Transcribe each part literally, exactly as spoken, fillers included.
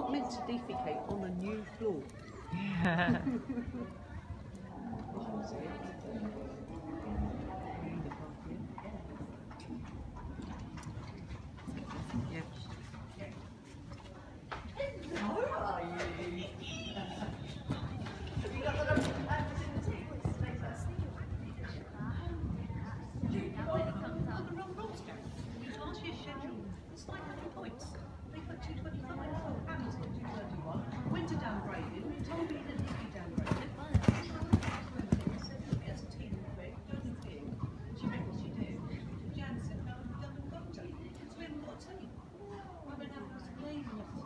not meant to defecate on a new floor. Yeah. Winter downgraded. We told me that he'd be downgraded. As a team, doesn't think. She reckons she did. Jan said, no, we haven't got a team. So we haven't got a team. I went out and was blaming us.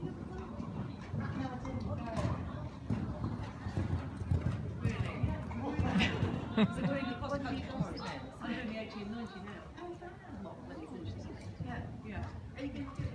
Really? So we're in the cost country tomorrow. I'm doing the eighteen ninety now. Oh, wow. Not when he finishes. Yeah, yeah.